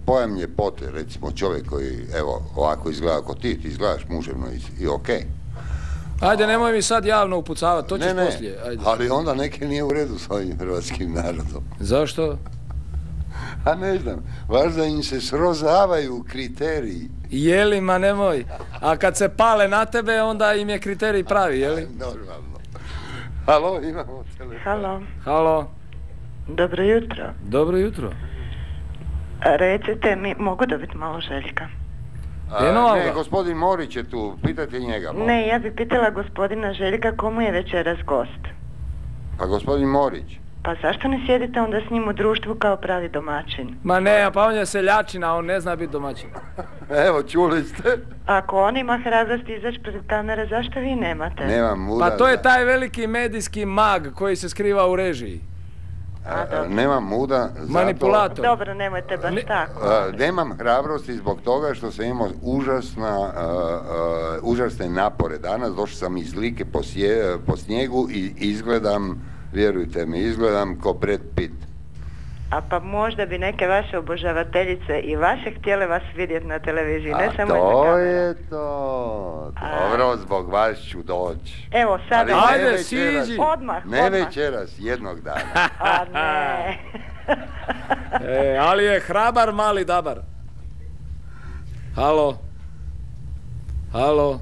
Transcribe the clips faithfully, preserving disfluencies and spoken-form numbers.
pojam ljepote, recimo čovjek koji, evo, ovako izgleda kao ti, ti izgledaš muževno i, i okej. Ajde, nemoj mi sad javno upucavati, to ćeš ne, ne, poslije. Ajde. Ali onda neke nije u redu s ovim hrvatskim narodom. Zašto? A ne znam, važda im se srozavaju kriteriji. Jeli, ma nemoj. A kad se pale na tebe, onda im je kriterij pravi, jeli? Normalno. Halo, imamo telefon. Halo. Halo. Dobro jutro. Dobro jutro. Recite mi, mogu dobiti malo Željka? A, ne, gospodin Morić je tu, pitajte njega. Molim. Ne, ja bih pitala gospodina Željka komu je večeras gost. Pa gospodin Morić. Pa zašto ne sjedite onda s njim u društvu kao pravi domaćin? Ma ne, pa on je seljačina, on ne zna biti domaćin. Evo, čuli ste. Ako on ima hrabrosti izaći pred kamere, zašto vi nemate? Nemam muda. Pa to je taj veliki medijski mag koji se skriva u režiji. A, a, nemam muda. Manipulator. Zato, dobro, nemojte baš ne, tako. A, nemam hrabrosti zbog toga što sam imao užasna, a, a, užasne napore danas. Došao sam iz Like po, sje, po snijegu i izgledam, vjerujte mi, izgledam ko Brad Pitt. A pa možda bi neke vaše obožavateljice i vaše htjele vas vidjeti na televiziji, ne a samo to je to. Dobro, zbog vas ću doći. Evo sada. Ajde, siđi. Odmah, ne odmah. večeras, jednog dana. A ne. E, ali je hrabar mali dabar. Halo. Halo.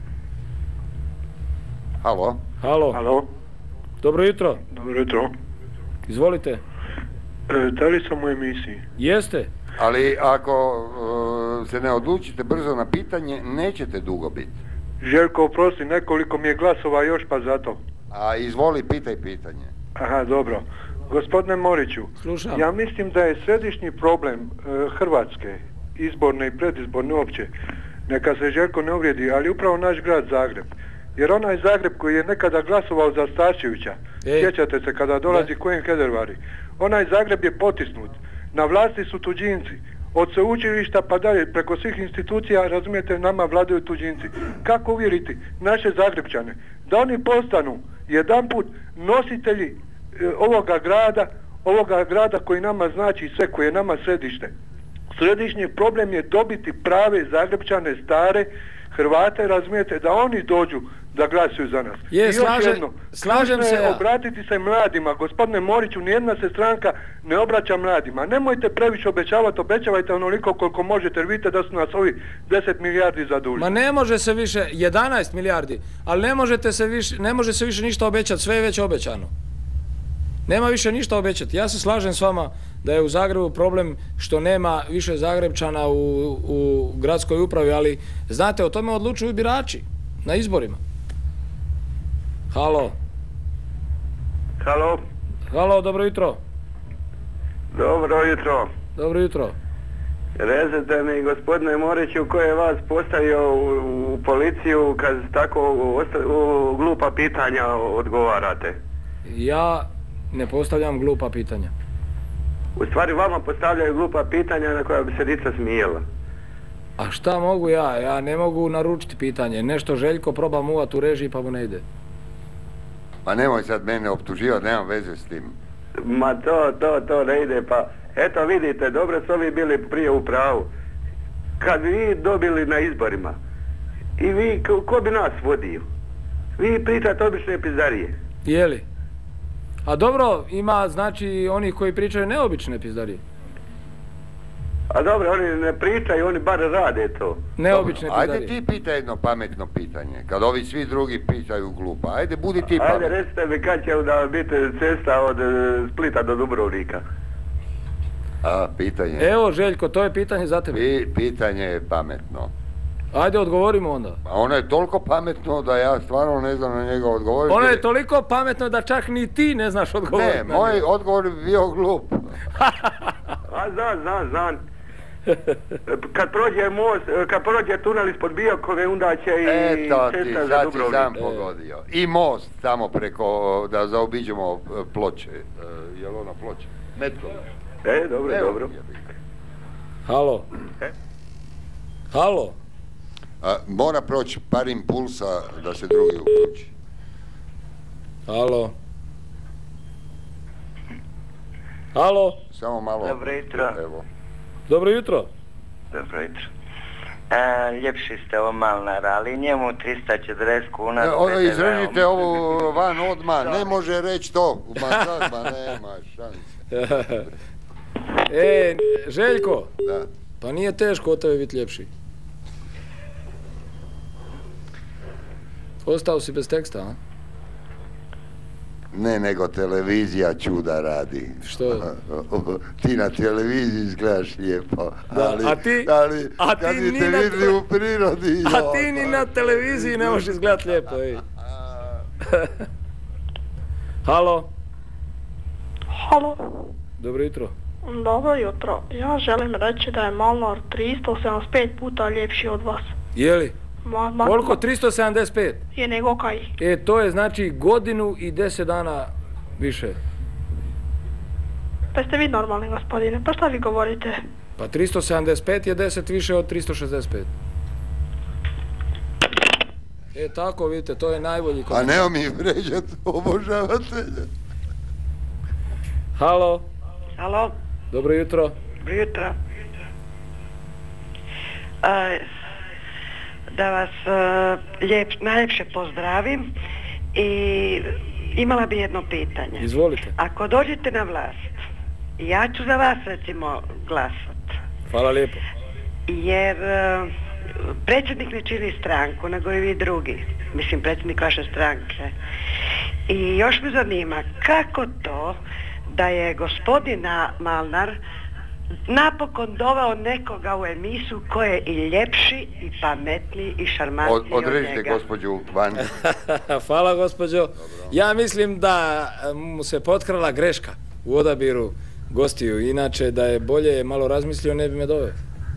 Halo. Halo. Halo. Dobro jutro. Dobro jutro. Izvolite. E, da li sam u emisiji? Jeste. Ali ako uh, se ne odlučite brzo na pitanje, nećete dugo biti. Željko, oprosti, nekoliko mi je glasova još pa zato. A izvoli, pitaj pitanje. Aha, dobro. Gospodine Moriću, slušam. Ja mislim da je središnji problem uh, Hrvatske, izborne i predizborne uopće, neka se Željko ne uvrijedi, ali upravo naš grad Zagreb. Jer onaj Zagreb koji je nekada glasovao za Starčevića, Ej. sjećate se kada dolazi Cohen Hedervari, onaj Zagreb je potisnut. Na vlasti su tuđinci. Od sveučilišta pa dalje, preko svih institucija, razumijete, nama vladaju tuđinci. Kako uvjeriti naše Zagrebčane da oni postanu jedanput nositelji e, ovoga grada, ovoga grada koji nama znači sve, koji je nama središte. Središnji problem je dobiti prave Zagrebčane, stare Hrvate, razumijete, da oni dođu da glasuju za nas. Je, I slaže, jedno, slažem se ja. Obratiti se mladima. Gospodine Moriću, nijedna se stranka ne obraća mladima. Nemojte previše obećavati, obećavajte onoliko koliko možete, jer vidite da su nas ovi deset milijardi zadužili. Ma ne može se više, jedanaest milijardi, ali ne, možete se više, ne može se više ništa obećati, sve je već obećano. Nema više ništa obećati. Ja se slažem s vama da je u Zagrebu problem što nema više Zagrebčana u, u gradskoj upravi, ali znate, o tome odlučuju birači na izborima. Halo. Halo. Halo, dobro jutro. Dobro jutro. Dobro jutro. Recite mi, gospodine Moriću, ko je vas postavio u, u policiju kad tako u, u glupa pitanja odgovarate? Ja ne postavljam glupa pitanja. U stvari vama postavljaju glupa pitanja na koja bi se dica smijela. A šta mogu ja? Ja ne mogu naručiti pitanje. Nešto Željko proba muvat u režiji pa mu ne ide. Pa nemoj sad mene optuživati, nemam veze s tim. Ma to, to, to ne ide, pa eto vidite, dobro su ovi bili prije u pravu. Kad bi vi dobili na izborima, i vi, ko, ko bi nas vodio? Vi pričate obične pizdarije. Jeli? A dobro, ima znači onih koji pričaju neobične pizdarije. A dobro, oni ne pričaju, oni bar rade to. Neobične dobro, pizdarije. ajde ti pitaj jedno pametno pitanje, kad ovi svi drugi pitaju glupa. Ajde, budi ti pametno. Ajde, recite mi kad će da biti cesta od Splita do Dubrovnika. A, pitanje. Evo Željko, to je pitanje za tebe. Pi, pitanje je pametno. Ajde, odgovorimo onda. A ono je toliko pametno da ja stvarno ne znam na njega odgovoriti. Ono je toliko pametno da čak ni ti ne znaš odgovoriti. Ne, moj odgovor bi bio glup. A znam, znam, znam. Kad prođe most, kad prođe tunel ispod Biokove, onda će i Eto ti, cesta za sad Dubrovnik. si sam pogodio. I most tamo preko, da zaobiđemo Ploče. E, je li ona Ploče? Metko. E, dobro, Evo, dobro. Halo. E? Halo. A, mora proći par impulsa da se drugi uključi. Halo. Halo. Samo malo. Dobro jutro. Evo. Dobro jutro. Dobro jutro. A, ljepši ste ovo Malnar, ali njemu trista četrdeset kuna... E, o, izrežite ovo van odmah, ne može reći to. Ma sad, ma nema šanse. E, Željko, Da. pa nije teško od tebe biti ljepši. Ostao si bez teksta, a? Ne, nego televizija čuda radi. Što? Ti na televiziji izgledaš lijepo, Da, ali, a ti- ali a kad ti bi ni te na vidli te- u prirodi... A ti ni na televiziji ne možeš izgledat lijepo, ej. Halo, Halo, dobro jutro. dobro jutro. Ja želim reći da je Malnar tristo sedamdeset pet puta ljepši od vas. Je li? Ma, ma, Koliko? tristo sedamdeset pet? Je nego kaj? E, to je znači godinu i deset dana više. Pa ste vi normalni, gospodine, pa šta vi govorite? Pa tristo sedamdeset pet je deset više od tristo šezdeset pet. E, tako vidite, to je najbolji A komentar. neo mi vređat obožavatelja. Halo, Alo, dobro jutro. dobro jutro. A, da vas a, lijep, najljepše pozdravim i imala bi jedno pitanje. Izvolite. Ako dođete na vlast, ja ću za vas recimo glasat, Hvala lijepo. jer a, predsjednik ne čini stranku, nego i vi drugi, mislim predsjednik vaše stranke. I još me zanima kako to da je gospodin Malnar napokon doveo nekoga u emisiju koji je i ljepši, i pametniji, i šarmantniji od, Odrežite njega. gospođu van. Hvala gospođo. Ja mislim da mu se potkrala greška u odabiru gostiju. Inače da je bolje malo razmislio ne bi me doveo.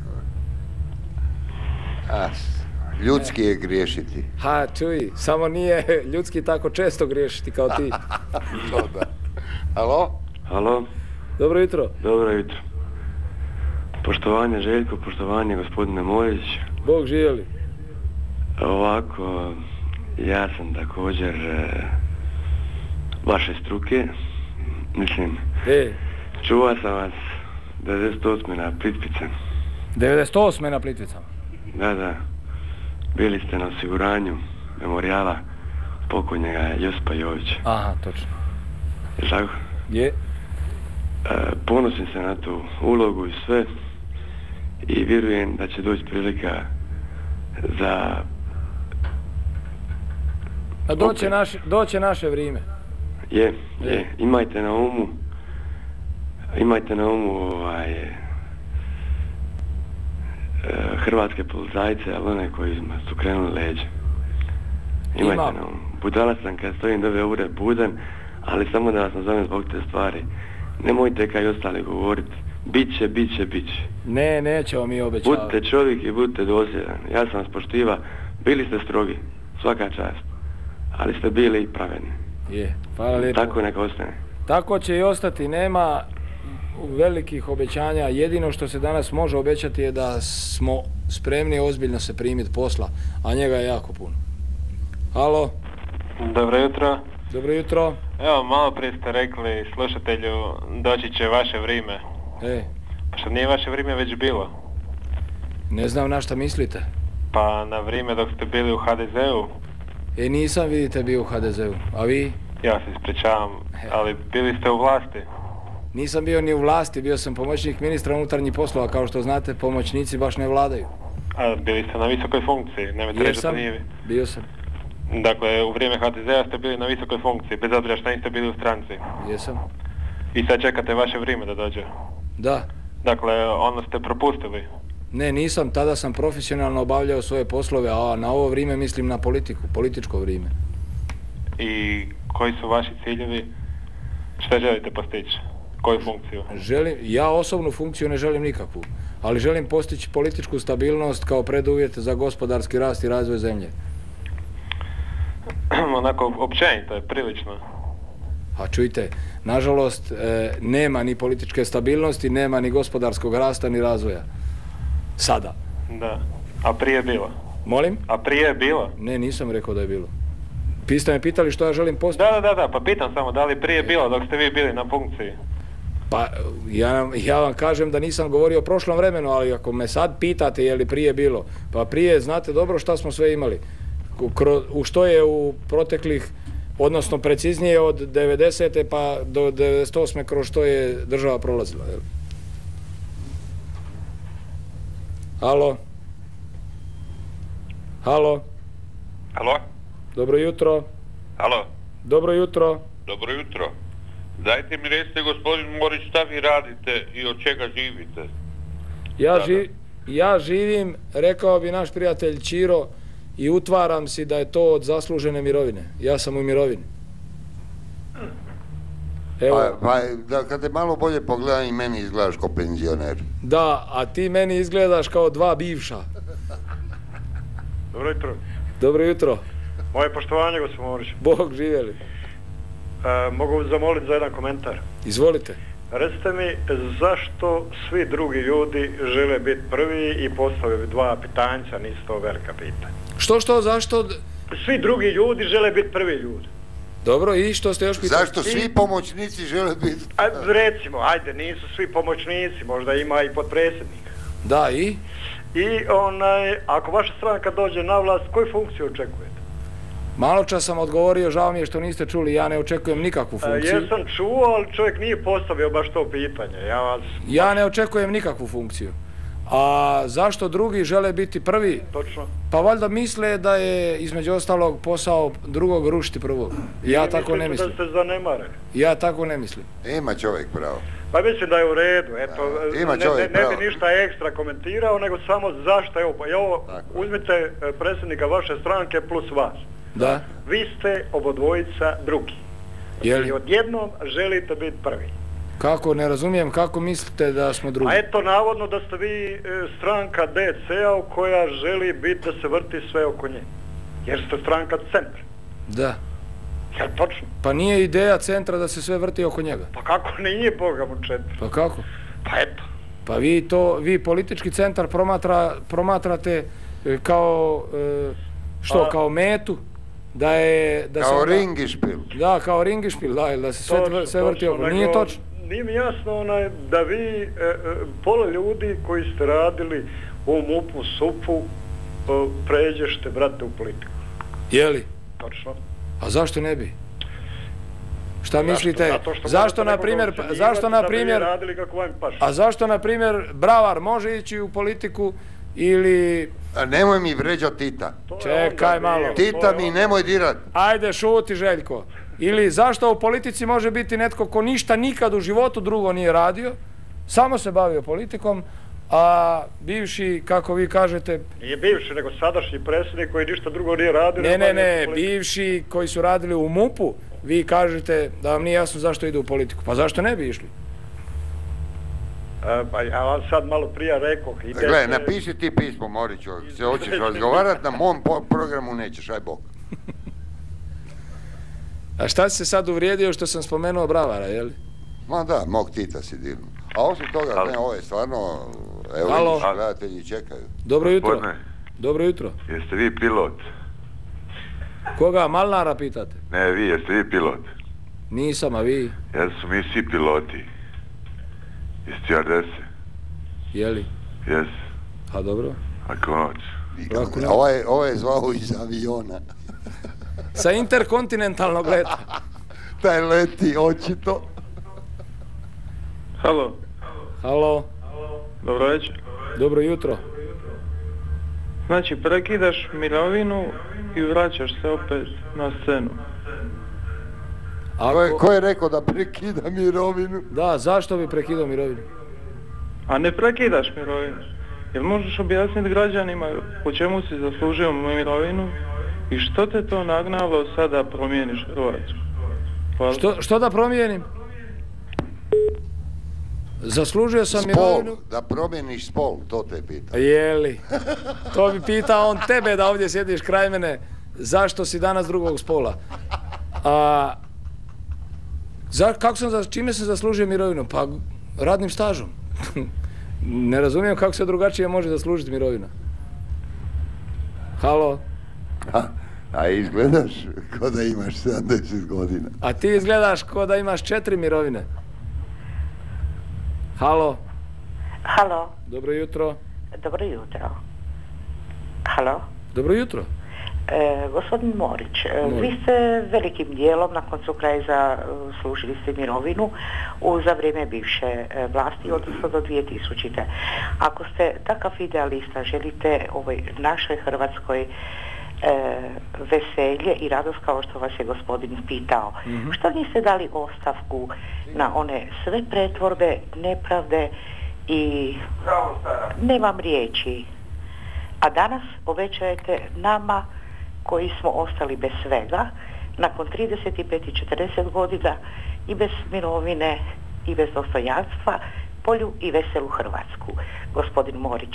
A, ljudski je griješiti. Ha, čuj, samo nije ljudski tako često griješiti kao ti. To da. Alo? Halo, Dobro jutro. dobro jutro. Poštovanje Željko, poštovanje gospodine Morić. Bog živjeli. Ovako, ja sam također e, vaše struke. Mislim, E, čuva sam vas devedeset osme na Plitvice. devedeset osme na Plitvicama. Da, da. Bili ste na osiguranju memorijala pokojnjega Josipa Jovića. Aha, točno. Je tako? Je. E, ponosim se na tu ulogu i sve i vjerujem da će doći prilika za... A doće, Opet. naš, doće naše vrijeme. Je, je. Imajte na umu, imajte na umu ovaj, e, hrvatske policajce, ali one koji su krenuli leđe. Imajte Imam. na umu. Budala sam kad stojim dove ure budan, ali samo da vas nazovem zbog te stvari. Nemojte kaj ostali govoriti. Biće, biće, biće. Ne, nećemo mi obećavati. Budite čovjek i budite dosljedan. Ja sam vas poštiva. Bili ste strogi, svaka čast. Ali ste bili i pravedni. Je, hvala lijepo. Tako neka ostane. Tako će i ostati, nema velikih obećanja. Jedino što se danas može obećati je da smo spremni ozbiljno se primiti posla, a njega je jako puno. Halo, Dobro jutro. dobro jutro. Evo, malo prije ste rekli slušatelju doći će vaše vrijeme. E, Pa što nije vaše vrijeme već bilo? ne znam na šta mislite. Pa na vrijeme dok ste bili u ha de zeu, E, nisam, vidite, bio u ha de zeu. A vi? ja se ispričavam, ali bili ste u vlasti. Nisam bio ni u vlasti, bio sam pomoćnik ministra unutarnjih poslova. Kao što znate, pomoćnici baš ne vladaju. A bili ste na visokoj funkciji, nemojte reći da Jesam, to nije vi. bio sam, Dakle, u vrijeme ha de zea ste bili na visokoj funkciji, bez obzira što niste bili u stranci. jesam. I sad čekate vaše vrijeme da dođe. Da. Dakle, ono ste propustili. Ne, nisam, tada sam profesionalno obavljao svoje poslove, a na ovo vrijeme mislim na politiku, političko vrijeme. I koji su vaši ciljevi? Šta želite postići? Koju funkciju? Želim, ja osobnu funkciju ne želim nikakvu, ali želim postići političku stabilnost kao preduvjet za gospodarski rast i razvoj zemlje. Onako, općenito je, prilično. A čujte, nažalost, e, nema ni političke stabilnosti, nema ni gospodarskog rasta, ni razvoja. Sada. Da. A prije je bilo? Molim? A prije je bilo? Ne, nisam rekao da je bilo. Vi ste me pitali što ja želim postići? Da, da, da, da, pa pitam samo da li prije bilo dok ste vi bili na funkciji? Pa ja, ja vam kažem da nisam govorio o prošlom vremenu, ali ako me sad pitate je li prije bilo, pa prije znate dobro šta smo sve imali. U, u što je u proteklih, odnosno preciznije od devedesete pa do devedeset osme kroz što je država prolazila. Jel? Halo? Halo? Halo? Dobro jutro. Halo? Dobro jutro. Dobro jutro. Dajte mi recite, gospodin Morić, šta vi radite i od čega živite? Ja, ži, ja živim, rekao bi naš prijatelj Ćiro, i utvaram si da je to od zaslužene mirovine. Ja sam u mirovini. Evo. Pa, pa da, kad te malo bolje pogledam i meni izgledaš kao penzioner. Da, a ti meni izgledaš kao dva bivša. Dobro jutro. Dobro jutro. Moje poštovanje, gospodin Morić. Bog živjeli. E, mogu zamoliti za jedan komentar? Izvolite. Recite mi, zašto svi drugi ljudi žele biti prvi i postavljaju dva pitanjca, nisu to velika pitanja? Što, što, zašto? Svi drugi ljudi žele biti prvi ljudi. Dobro, i što ste još pitali? Zašto svi pomoćnici žele biti? A, recimo, ajde, nisu svi pomoćnici, možda ima i potpredsjednik. Da, i? I onaj, ako vaša stranka dođe na vlast, koju funkciju očekujete? Malo čas sam odgovorio, žao mi je što niste čuli, ja ne očekujem nikakvu funkciju. A, jesam čuo, ali čovjek nije postavio baš to pitanje. Ja, vas... ja ne očekujem nikakvu funkciju. A zašto drugi žele biti prvi? Točno. Pa valjda misle da je između ostalog posao drugog rušiti prvog. Ja I tako ne mislim. Da ste zanemareni. Ja tako ne mislim. Ima čovjek pravo. Pa mislim da je u redu, eto, Ima ne, čovjek ne, ne pravo. bi ništa ekstra komentirao, nego samo zašto, evo, pa evo, uzmite predsjednika vaše stranke plus vas. Da. Vi ste obodvojica drugi. Jeli? I odjednom želite biti prvi. Kako, ne razumijem, kako mislite da smo drugi? A eto, navodno da ste vi e, stranka D C-a koja želi biti da se vrti sve oko nje. Jer ste stranka centra. Da. Jel točno? Pa nije ideja centra da se sve vrti oko njega. Pa kako nije, Boga mu četiri? Pa kako? Pa eto. Pa vi to, vi politički centar promatra, promatrate e, kao, e, što, A, kao metu? Da je... Da kao se onda, ringišpil. Da, kao ringišpil, da, da se sve, točno, sve vrti oko. nego, Nije točno. Nije mi jasno onaj, da vi, e, e, pola ljudi koji ste radili u M U P-u, S U P-u, e, pređešte, brate, u politiku. Jeli? Točno. A zašto ne bi? Šta mislite? Zato što zašto na primjer, zašto na primjer, a zašto na primjer Bravar može ići u politiku ili... A nemoj mi vređati Tita. Čekaj malo. Tita mi nemoj dirat. Ajde, šuti Željko. Ili zašto u politici može biti netko ko ništa nikad u životu drugo nije radio, samo se bavio politikom, a bivši, kako vi kažete... Nije bivši, nego sadašnji predsjednik koji ništa drugo nije radio. Ne, ne, ne, bivši koji su radili u M U P-u, vi kažete da vam nije jasno zašto idu u politiku. Pa zašto ne bi išli? E, pa ja vam sad malo prije rekao... Gle, napiši ti pismo, Moriću, se hoćeš razgovarati, na mom programu nećeš, aj Bog. A šta si se sad uvrijedio što sam spomenuo Bravara, jeli? Ma da, mog Tita si dirno. A osim toga, Halo. Ne, ovo je stvarno, evo Halo. vidiš, gledatelji čekaju. Dobro jutro. Gospodine, Dobro jutro. jeste vi pilot? Koga, Malnara pitate? Ne, vi, jeste vi pilot? Nisam, a vi? Jesu mi svi piloti. I stewardese. Jeli? Jes. A dobro. Ako noć. Ovo je, ovo je zvao iz aviona. Sa interkontinentalnog leta. Taj leti očito. Halo. Halo. Dobro večer. Dobro jutro. Znači, prekidaš mirovinu i vraćaš se opet na scenu. Ako... Ko, je, ko je rekao da prekida mirovinu? Da, zašto bi prekidao mirovinu? A ne prekidaš mirovinu. Jel možeš objasniti građanima po čemu si zaslužio mirovinu i što te to nagnalo sada promijeniš Hrvatsku? Hvala. Što, što da promijenim? Zaslužio sam spol, mirovinu. Da promijeniš spol, to te pita. Jeli? To bi pitao on tebe da ovdje sjediš kraj mene. Zašto si danas drugog spola? A, za, kako sam, za, čime sam zaslužio mirovinu? Pa radnim stažom. Ne razumijem kako se drugačije može zaslužiti mirovina. Halo? A, a izgledaš ko da imaš sedamdeset godina. A ti izgledaš ko da imaš četiri mirovine. Halo. Halo. Dobro jutro. Dobro jutro. Halo. Dobro jutro. E, gospodin Morić, e, Morić, vi ste velikim dijelom na koncu kraja zaslužili ste mirovinu u, za vrijeme bivše e, vlasti, odnosno do dvije tisućite. Ako ste takav idealista, želite ovoj našoj Hrvatskoj e, veselje i radost kao što vas je gospodin pitao, mm-hmm. što niste dali ostavku na one sve pretvorbe, nepravde i nemam riječi. A danas obećajete nama koji smo ostali bez svega, nakon trideset pet i četrdeset godina i bez mirovine i bez dostojanstva, bolju i veselu Hrvatsku. Gospodin Morić.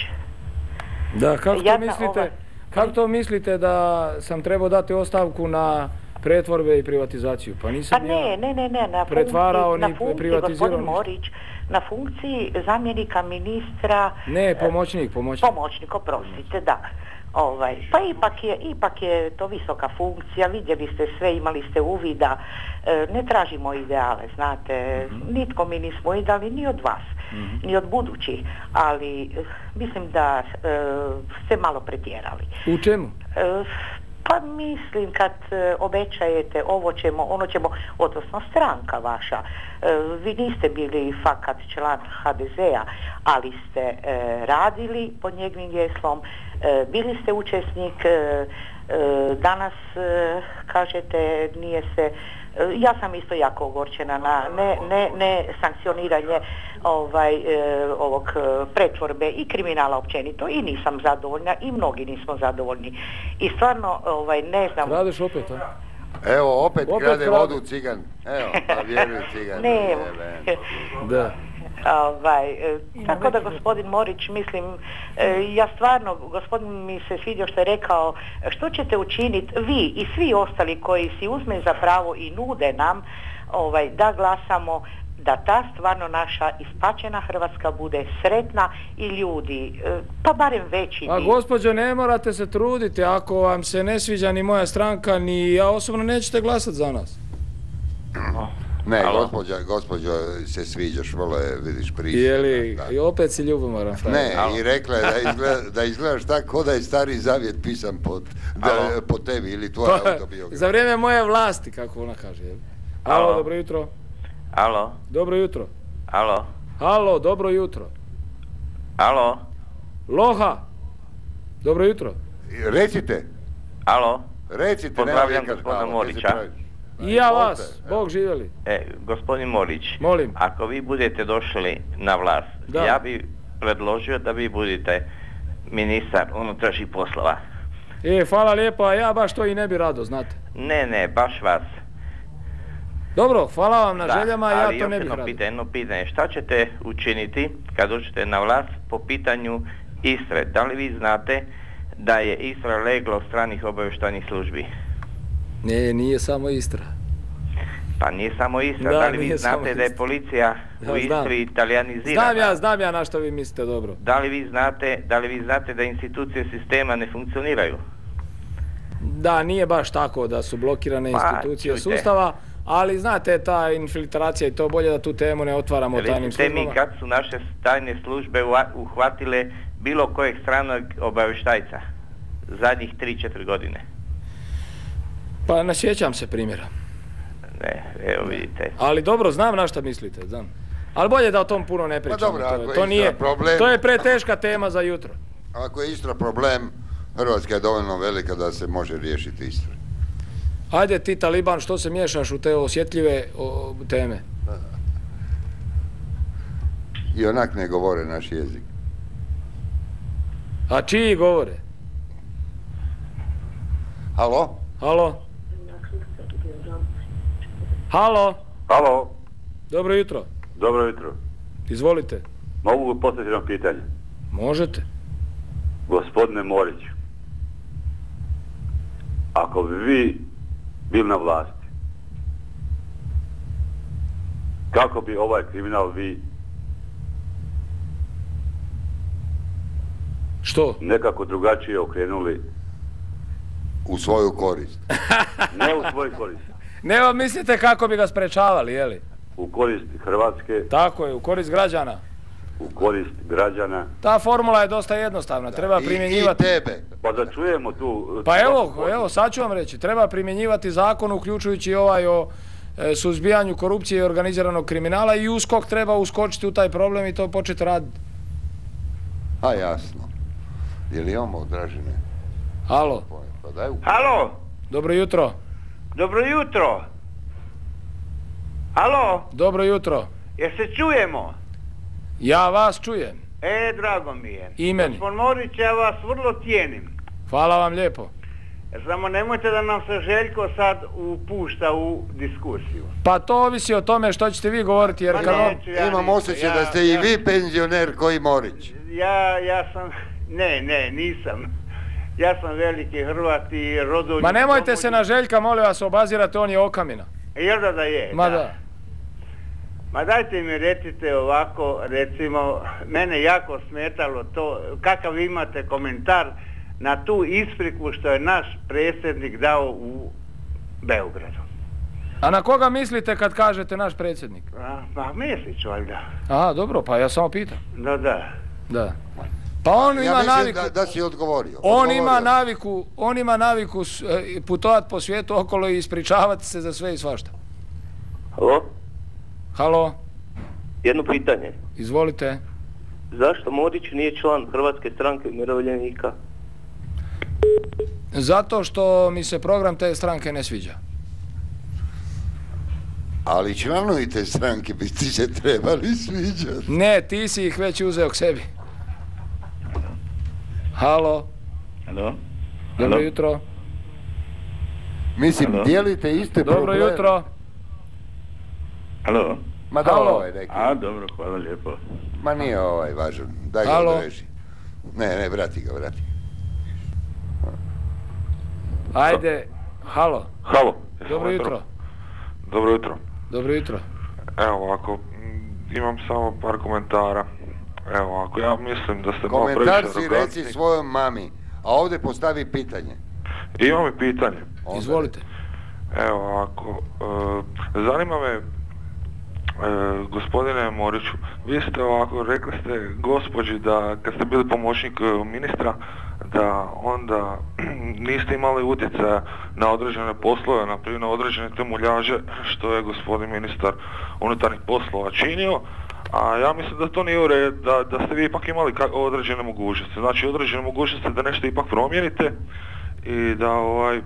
Da, kako to, Jadna mislite, ova... kako to mislite da sam trebao dati ostavku na pretvorbe i privatizaciju? Pa nisam pa ne, ja ne, ne, ne, na pretvarao funkciji, ni na funkciji, privatizirao gospodin ništa. Morić, na funkciji zamjenika ministra... Ne, pomoćnik, pomoćnik. Pomoćnik, oprostite, da. Ovaj, pa ipak je, ipak je to visoka funkcija, vidjeli ste sve, imali ste uvida, e, ne tražimo ideale, znate, mm-hmm. nitko mi nismo ideali ni od vas, mm-hmm. ni od budućih, ali e, mislim da e, ste malo pretjerali. U čemu? E, pa mislim kad e, obećajete ovo ćemo, ono ćemo, odnosno stranka vaša, e, vi niste bili fakat član ha de zea, ali ste e, radili pod njegovim geslom, e, bili ste učesnik, e, e, danas e, kažete nije se, e, ja sam isto jako ogorčena na ne, ne, ne sankcioniranje ovaj, e, ovog e, pretvorbe i kriminala općenito i nisam zadovoljna i mnogi nismo zadovoljni. I stvarno ovaj, ne znam... Radiš opet, a? Evo, opet, opet krade krade. vodu cigan. Evo, pa vjeruj cigan. Ne, da. Ovaj, e, tako da gospodin Morić, mislim, e, ja stvarno, gospodin mi se svidio što je rekao, što ćete učiniti vi i svi ostali koji si uzme za pravo i nude nam ovaj, da glasamo, da ta stvarno naša ispačena Hrvatska bude sretna i ljudi, e, pa barem veći. A gospođo, ne morate se truditi, ako vam se ne sviđa ni moja stranka, ni ja osobno, nećete glasati za nas. Ne, gospođa, gospođo se sviđaš, vole, vidiš priče. Jeli, i opet si ljubomoran, frajer. Ne, Alo. I rekla je da, izgleda, da izgledaš tako da je stari zavjet pisan pod, da, po tebi ili tvoja pa, autobiografija. Za vrijeme moje vlasti, kako ona kaže. Jel? Alo, Alo, dobro jutro. Alo. Dobro jutro. Alo. Alo, dobro jutro. Alo. Loha. Dobro jutro. Recite. Alo. Recite. Pozdravljam gospodina Morića. I ja vas, Bog živjeli. E, gospodin Morić, molim. Ako vi budete došli na vlast, da. Ja bi predložio da vi budete ministar unutrašnjih poslova. E, hvala lijepo, a ja baš to i ne bi rado, znate. Ne, ne, baš vas. Dobro, hvala vam na da, željama, ja to ne bih rado. Pitanje, jedno pitanje, šta ćete učiniti kad dođete na vlast po pitanju Istre? Da li vi znate da je Istra leglo stranih obavještajnih službi? Ne, nije samo Istra. Pa nije samo Istra, da, da li vi znate da je policija da, u Istri italijanizirana? Znam ja, znam ja na što vi mislite, dobro. Da li vi znate, da li vi znate da institucije sistema ne funkcioniraju? Da, nije baš tako da su blokirane pa, institucije čujte. Sustava, ali znate, ta infiltracija i to bolje da tu temu ne otvaramo tajnim službama. Recite mi kad su naše tajne službe uhvatile bilo kojeg stranog obavještajca zadnjih tri četiri godine? Pa ne sjećam se primjera. Ne, evo vidite. Ali dobro, znam na šta mislite, znam. Ali bolje da o tom puno ne pričamo. Pa dobro, to, to, nije, problem, to je preteška tema za jutro. Ako je Istra problem, Hrvatska je dovoljno velika da se može riješiti Istra. Ajde ti, Taliban, što se miješaš u te osjetljive o, teme? I onak ne govore naš jezik. A čiji govore? Halo? Halo? Halo? Halo? Dobro jutro. Dobro jutro. Izvolite. Mogu postaviti jedno pitanje? Možete. Gospodine Moriću, ako bi vi bili na vlasti, kako bi ovaj kriminal vi što? Nekako drugačije okrenuli? U svoju korist. Ne u svoju korist. Ne vam mislite kako bi ga sprečavali, jeli? U korist Hrvatske. Tako je, u korist građana. u korist građana. Ta formula je dosta jednostavna, treba primjenjivati... I tebe. Pa da čujemo tu... Pa evo, evo, sad ću vam reći, treba primjenjivati zakon uključujući ovaj o e, suzbijanju korupcije i organiziranog kriminala i USKOK treba uskočiti u taj problem i to početi raditi. A jasno. Je li imamo Dražine? Halo. Pa daj u... Halo. Dobro jutro. Dobro jutro. Halo. Dobro jutro. Jer se čujemo? Ja vas čujem. E, drago mi je. I meni. Gospod Morić, ja vas vrlo cijenim. Hvala vam lijepo. Samo nemojte da nam se Željko sad upušta u diskusiju. Pa to ovisi o tome što ćete vi govoriti, jer kad on... ja Imam nisam, osjećaj ja- da ste i ja- vi penzioner koji Morić. Ja, ja sam, ne, ne, nisam. Ja sam veliki Hrvat i rodoljub. Ma nemojte se na Željka, molim vas, obazirati, on je okamina. Jel da da je? Ma da. Ma dajte mi recite ovako, recimo, mene jako smetalo to, kakav imate komentar na tu ispriku što je naš predsjednik dao u Beogradu. A na koga mislite kad kažete naš predsjednik? A, pa Mesić valjda. Aha, dobro, pa ja samo pitam. Da, da. Da. Pa on Ja ima mislim naviku... da, da si odgovorio. On Odgovorio ima si. naviku, on ima naviku putovati po svijetu okolo i ispričavati se za sve i svašta. Halo? Halo, Jedno pitanje. izvolite. Zašto Modić nije član Hrvatske stranke umirovljenika? Zato što mi se program te stranke ne sviđa. Ali članovi te stranke bi ti se trebali sviđati. Ne, ti si ih već uzeo k sebi. Halo. Halo? Dobro Halo? jutro. Mislim, Halo? dijelite iste Dobro probleme. jutro. Halo? Ma da Halo? ovaj neki. A, dobro, hvala lijepo. Ma nije ovaj važan. Daj ga Halo? odreži. Ne, ne, vrati ga, vrati. Ajde, halo. Halo. Dobro jutro. Dobro jutro. Dobro jutro. Evo ovako, m, imam samo par komentara. Evo ovako, ja mislim da ste malo Komentar previše si arogantni. reci svojoj mami, a ovdje postavi pitanje. Imam i pitanje. Izvolite. Evo ovako, e, zanima me, e, gospodine Moriću, vi ste ovako, rekli ste gospođi da kad ste bili pomoćnik e, ministra, da onda niste imali utjecaja na određene poslove, na primjer na određene te muljaže što je gospodin ministar unutarnjih poslova činio, a ja mislim da to nije u redu, da, da ste vi ipak imali ka- određene mogućnosti, znači određene mogućnosti da nešto ipak promijenite i da ovaj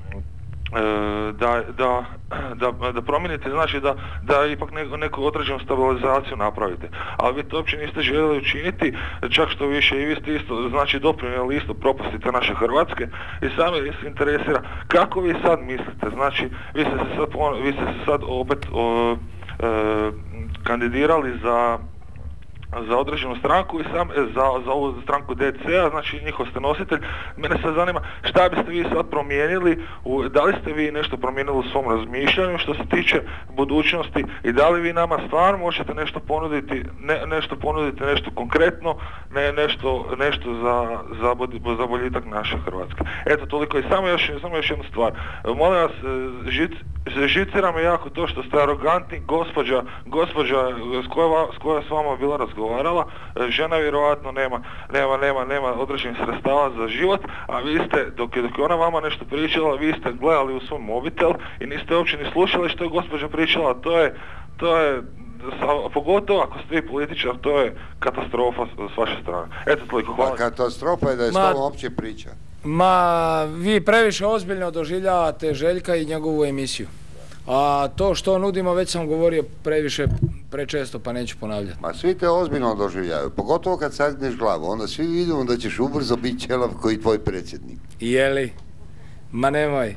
E, da, da, da, da promijenite, znači da, da ipak neko, neku određenu stabilizaciju napravite. Ali vi to uopće niste željeli učiniti, čak što više i vi ste isto, znači doprinijeli isto propasti te naše Hrvatske i sami se interesira kako vi sad mislite, znači vi ste se sad, pon- vi ste se sad opet o, e, kandidirali za za određenu stranku i sam, za, za ovu stranku D C-a, znači njihov ste nositelj. Mene sad zanima šta biste vi sad promijenili, u, da li ste vi nešto promijenili u svom razmišljanju što se tiče budućnosti i da li vi nama stvarno možete nešto ponuditi, ne, nešto ponuditi, nešto konkretno, ne, nešto, nešto za, za, bod- za boljitak naše Hrvatske. Eto toliko i samo još, samo još jednu stvar. Molim vas, žic, žicira me jako to što ste arogantni, gospođa, gospođa s koja, s koja s vama bila razgovarala, žena vjerojatno nema, nema, nema, nema određenih sredstava za život, a vi ste, dok je, dok je ona vama nešto pričala, vi ste gledali u svoj mobitel i niste uopće ni slušali što je gospođa pričala, to je, to je, sa, pogotovo ako ste vi političar, to je katastrofa s, s vaše strane. Eto toliko, hvala. Pa katastrofa je da je s Ma- tobom uopće priča. Ma, vi previše ozbiljno doživljavate Željka i njegovu emisiju. A to što nudimo, već sam govorio previše, prečesto, pa neću ponavljati. Ma svi te ozbiljno doživljavaju, pogotovo kad sagneš glavu, onda svi vidimo da ćeš ubrzo biti ćelav koji tvoj predsjednik. Jeli? Ma nemoj.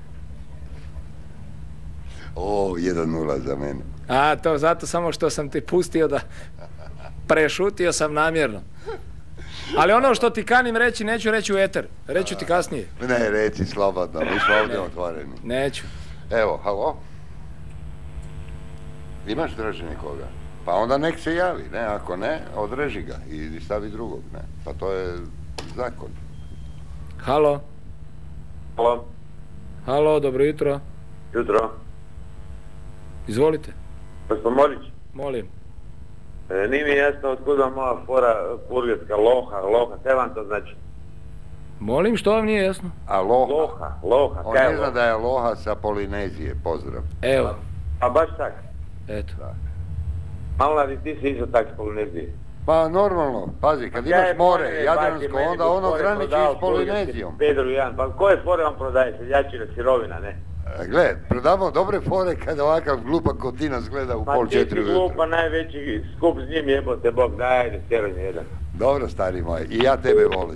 O, jedan nula za mene. A, to zato samo što sam ti pustio da prešutio sam namjerno. Ali ono što ti kanim reći, neću reći u eter. Reću ti kasnije. Ne, reci slobodno, mi smo ovdje otvoreni. Neću. Evo, halo? Imaš Draže nekoga? Pa onda nek se javi, ne, ako ne, odreži ga i stavi drugog, ne. Pa to je zakon. Halo? Halo? Halo, dobro jutro. Jutro. Izvolite. Gospod Morić, Molim. E, nije mi jasno otkud vam ova fora burgerska loha, loha, kaj vam to znači? Molim, što vam nije jasno? Aloha. Loha, loha, On kaj ne je zna loha? da je aloha sa Polinezije, pozdrav. Evo, A baš tak. eto. Malnar, i ti si isto tak s Polinezije. Pa normalno, pazi, kad Ja imaš je more, Polinezije, Jadransko, baki, meni onda bi ono fore graniči prodao s Polinezijom. Pedro jedan, pa koje fore vam prodaje, seljačina, sirovina, ne? E, Gle, prodamo dobre fore kad ovakav glupak ko ti nas gleda u Pa pol ti četiri si ujutro. glupa, najveći skup s njim jebote Bog, daj, ajde, steronje jedan. Dobro, stari moj, i ja tebe volim.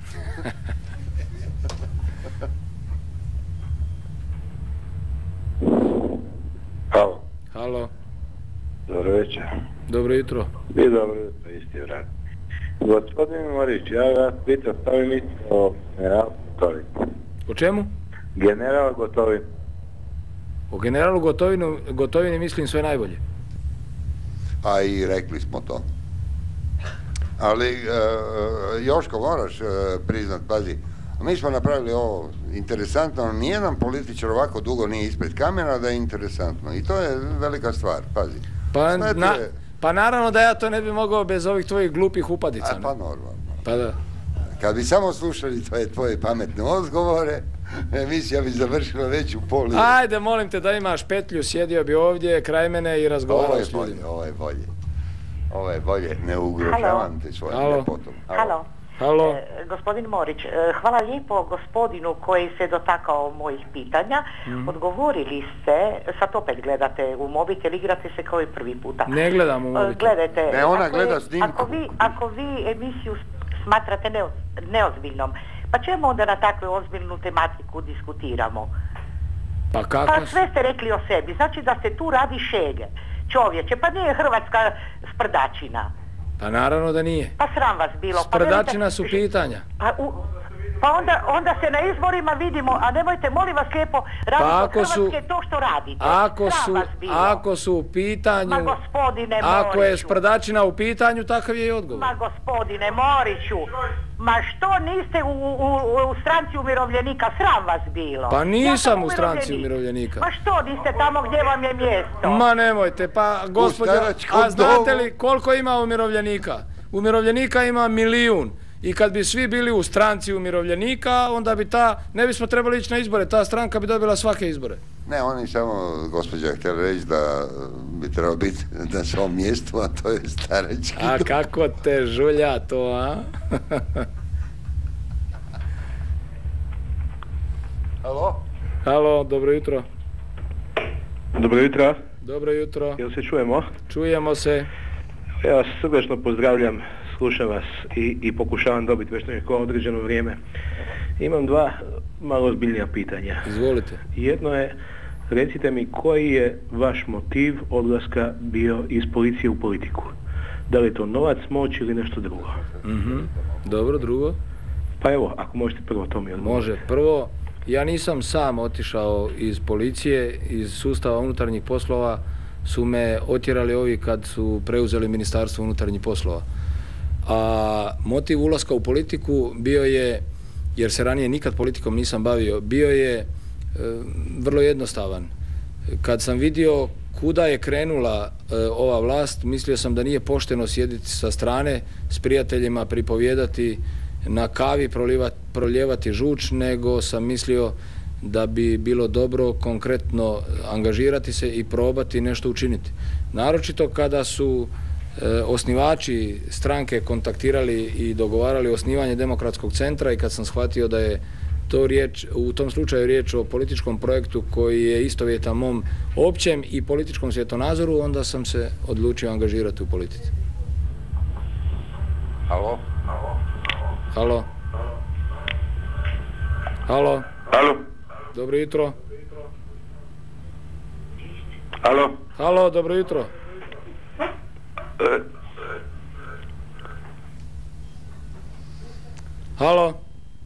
Halo. Halo, Dobro večer. dobro jutro. Vi dobro jutro, isti vrat. Gospodin Morić, ja vas pitam što vi mislite o generalu Gotovini. O čemu? General Gotovin. O generalu Gotovinu, Gotovini mislim sve najbolje. A i rekli smo to. Ali, e, Joško, moraš e, priznat, pazi, mi smo napravili ovo interesantno, nijedan političar ovako dugo nije ispred kamera da je interesantno. I to je velika stvar, pazi. Pa, Sve ti na, je- pa naravno da ja to ne bi mogao bez ovih tvojih glupih upadica. A, ne? pa normalno. Pa da. Kad bi samo slušali tvoje, tvoje pametne odgovore, emisija bi završila već u pol. Ajde, molim te da imaš petlju, sjedio bi ovdje kraj mene i Ovo razgovarao je s ljudima. bolje, ovo je bolje. Ovo je bolje, ne ugrožavam te svojim Halo. ljepotom. Halo. Halo. E, gospodin Morić, e, hvala lijepo gospodinu koji se dotakao mojih pitanja. Mhm. Odgovorili ste, sad opet gledate u mobitel, igrate se kao i prvi puta. Ne gledam u E, mobitel. Gledajte, Ne, ona ako gleda je- snimku. Ako vi, ako vi emisiju smatrate neoz- neozbiljnom, pa čemu onda na takvu ozbiljnu tematiku diskutiramo? Pa kako? Pa sve ste rekli o sebi, znači da se tu radi šege. Čovječe, pa nije Hrvatska sprdačina. Pa naravno da nije. Pa sram vas bilo. Pa Sprdačina velite- su pitanja. Pa, u, pa onda, onda se na izborima vidimo, a nemojte, molim vas lijepo, raditi Pa od ako su- Hrvatske to što radite. Ako Sram su, vas bilo. ako su u pitanju, Ma gospodine ako je Moriću. sprdačina u pitanju, takav je i odgovor. Ma gospodine Moriću, ma što niste u, u, u stranci umirovljenika, sram vas bilo. Pa nisam Ja sam u stranci umirovljenik. umirovljenika. Ma što niste tamo gdje vam je mjesto? Ma nemojte, pa gospođa, staračkom a znate domu. li koliko ima umirovljenika? Umirovljenika ima milijun. I kad bi svi bili u stranci umirovljenika, onda bi ta, ne bismo trebali ići na izbore, ta stranka bi dobila svake izbore. Ne, oni samo, gospođa, htjeli reći da bi trebao biti na svom mjestu, a to je starački A dom. kako te žulja to, a? Halo? Halo, dobro jutro. Dobro jutro, Dobro jutro. jel se čujemo? Čujemo se. Ja vas srdečno pozdravljam, slušam vas i, i pokušavam dobiti već neko određeno vrijeme. Imam dva malo ozbiljnija pitanja. Izvolite. Jedno je, recite mi koji je vaš motiv odlaska bio iz policije u politiku? Da li je to novac, moć ili nešto drugo? Mhm. Dobro, drugo. Pa evo, ako možete prvo to mi odgovoriti. Može. Prvo, ja nisam sam otišao iz policije, iz sustava unutarnjih poslova su me otjerali ovi kad su preuzeli Ministarstvo unutarnjih poslova. A motiv ulaska u politiku bio je, jer se ranije nikad politikom nisam bavio, bio je e, vrlo jednostavan. Kad sam vidio kuda je krenula e, ova vlast, mislio sam da nije pošteno sjediti sa strane s prijateljima, pripovijedati na kavi, prolivat, proljevati žuč, nego sam mislio da bi bilo dobro konkretno angažirati se i probati nešto učiniti. Naročito kada su e, osnivači stranke kontaktirali i dogovarali osnivanje demokratskog centra i kad sam shvatio da je to riječ, u tom slučaju riječ o političkom projektu koji je istovjetan mom općem i političkom svjetonazoru, onda sam se odlučio angažirati u politici. Halo? Halo? Halo? Halo? Dobro jutro. Halo? Halo, dobro jutro. E, Halo?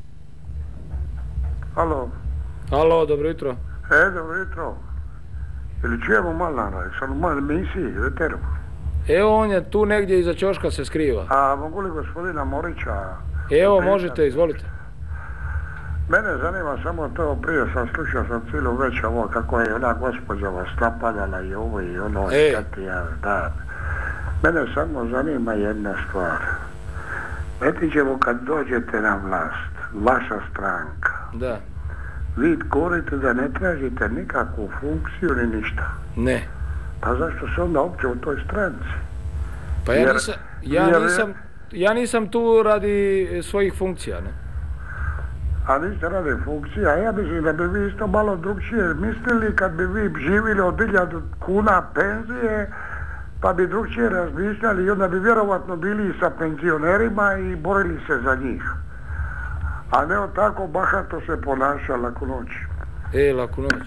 Halo, Halo, dobro jutro. e, dobro jutro. Ili čujemo Malnara, jesam u maloj emisiji, veteru. Evo on je tu negdje iza ćoška se skriva. A mogu li gospodina Morića? Evo, pitati? možete, izvolite. Mene zanima samo to, prije sam slušao sam cijelu večer ovo kako je ona gospođa vas napadala i ovo i ono, E. šta ti ja, da. Mene samo zanima jedna stvar. Eti ćemo kad dođete na vlast, vaša stranka, Da. vi govorite da ne tražite nikakvu funkciju ni ništa. Ne. Pa zašto se onda uopće u toj stranci? Pa ja Jer- nisam, ja jer- nisam, ja nisam tu radi svojih funkcija, ne? A niste radi funkcija, ja mislim da bi vi isto malo drugčije mislili kad bi vi živjeli od hiljadu kuna penzije, pa bi drugčije razmišljali i onda bi vjerovatno bili sa penzionerima i borili se za njih. A ne od tako bahato se ponaša laku noć. E, laku noć.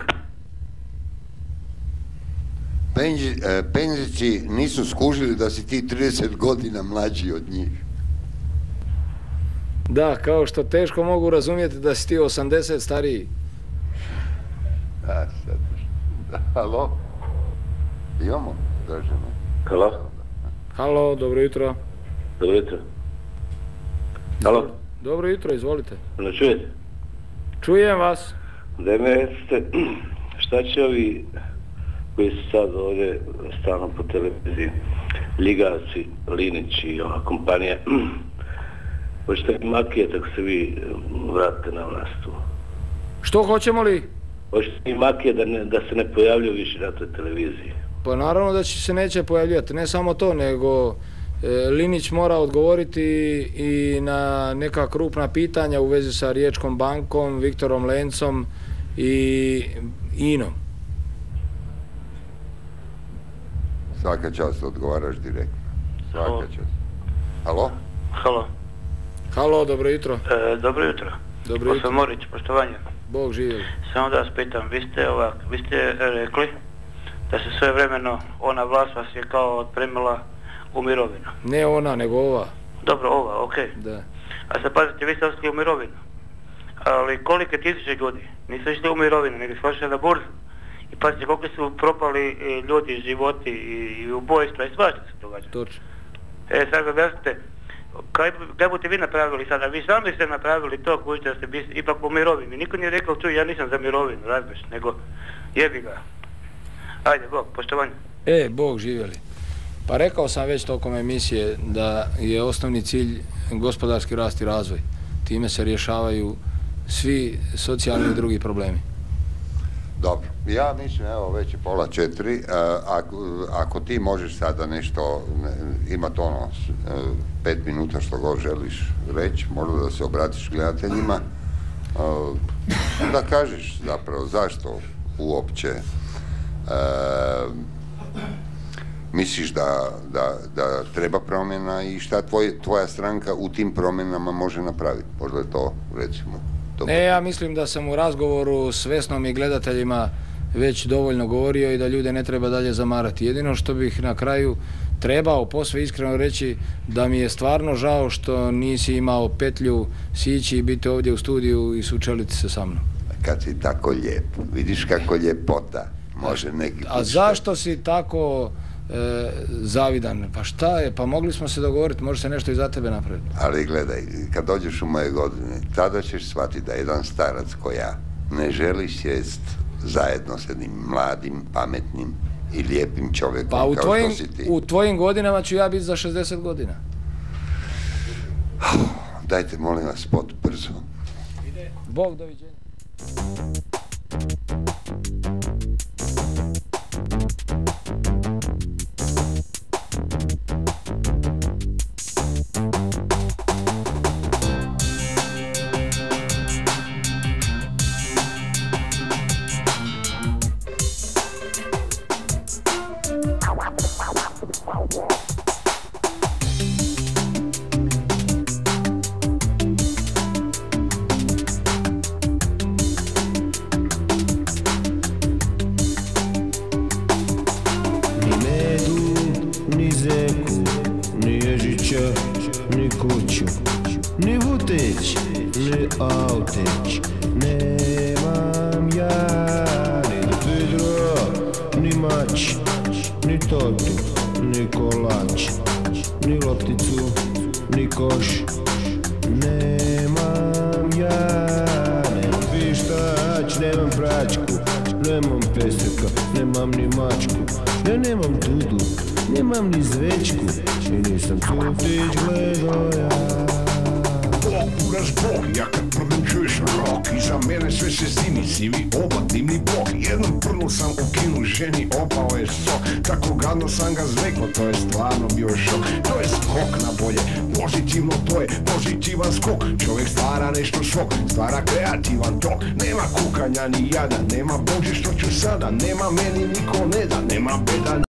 Penzi, e, penzici nisu skužili da si ti trideset godina mlađi od njih. Da, kao što teško mogu razumjeti da si ti osamdeset stariji. A, sad, da, halo? Imamo, Draženo. Halo? Halo, dobro jutro. Dobro jutro. Halo? Dobro jutro, izvolite. Ne čujete? Čujem vas. Da me recite, šta će ovi koji su sad ovdje stalno po televiziji, Ljigavci, Linić i ova kompanija, hoćete li makijete ako se vi vratite na vlast tu? Što hoćemo li? Hoćete li makije da, ne, da se ne pojavljaju više na toj televiziji? Pa naravno da će se neće pojavljivati, ne samo to, nego e, Linić mora odgovoriti i na neka krupna pitanja u vezi sa Riječkom bankom, Viktorom Lencom i Inom. Svaka čast odgovaraš direktno. Svaka čast. Halo? Halo. Halo, dobro jutro. E, dobro jutro. Dobro Gospodin jutro. Morić, poštovanje. Bog živjeli. Samo da vas pitam, vi ste ovak, vi ste rekli da se sve vremeno ona vlast vas je kao otpremila u mirovinu. Ne ona, nego ova. Dobro, ova, okej. Da. A sad pazite, vi ste ošli u mirovinu. Ali kolike tisuće ljudi nisu išli u mirovinu, nego su ošli na burzu. I pazite koliko su propali e, ljudi, životi i, i ubojstva i svašta se događa. Točno. E, sad objasnite, kaj, kaj budete vi napravili sada? Vi sami ste napravili to, kućete da ste bis, ipak u mirovini. Niko nije rekao, čuj, ja nisam za mirovinu, razbiš, nego jebi ga. Ajde, Bog, poštovanje. E, Bog živjeli. Pa rekao sam već tokom emisije da je osnovni cilj gospodarski rast i razvoj. Time se rješavaju svi socijalni i drugi problemi. Dobro, ja mislim, evo, već je pola četiri, e, ako, ako ti možeš sada nešto, ne, imat ono, s- e, pet minuta što god želiš reći, možda da se obratiš gledateljima, e, da kažeš zapravo zašto uopće e, misliš da, da, da treba promjena i šta tvoj, tvoja stranka u tim promjenama može napraviti. Možda je to, recimo, dobro. Ne, ja mislim da sam u razgovoru s Vesnom i gledateljima već dovoljno govorio i da ljude ne treba dalje zamarati. Jedino što bih na kraju trebao posve iskreno reći da mi je stvarno žao što nisi imao petlju sići i biti ovdje u studiju i sučeliti se sa mnom. Kad si tako lijep, vidiš kako ljepota može neki... A zašto si tako e, zavidan? Pa šta je? Pa mogli smo se dogovoriti, može se nešto i za tebe napraviti. Ali gledaj, kad dođeš u moje godine, tada ćeš shvatiti da jedan starac ko ja ne želi sjest zajedno s jednim mladim, pametnim i lijepim čovjekom Pa u kao tvojim, što si ti. u tvojim godinama ću ja biti za šezdeset godina. Dajte, molim vas, spot brzo. Bog, doviđenja. Ni medu, ni zeku, ni ježića, ni kuću, ni vuteć, ni auteć. Nemam ja ni vidro, ni mač, ni tortu, ni kolač, ni lopticu, ni koš. Nemam ja, nemam pištač, nemam pračku, nemam peseka, nemam ni mačku. Ja nemam dudu, Nemam ni zvečku i nisam crtić gledao ja. Bog, uraš Bog, ja kad prdim čuješ rok. Iza mene sve se zimi, sivi oba, dimni bok. Jednom prnu sam ukinu ženi, opao je sok. Tako gadno sam ga zveklo, to je stvarno bio šok. To je skok na bolje, pozitivno to je pozitivan skok. Čovjek stvara nešto svog, stvara kreativan tok. Nema kukanja ni jada, nema Bože što ću sada. Nema meni niko ne da, nema beda.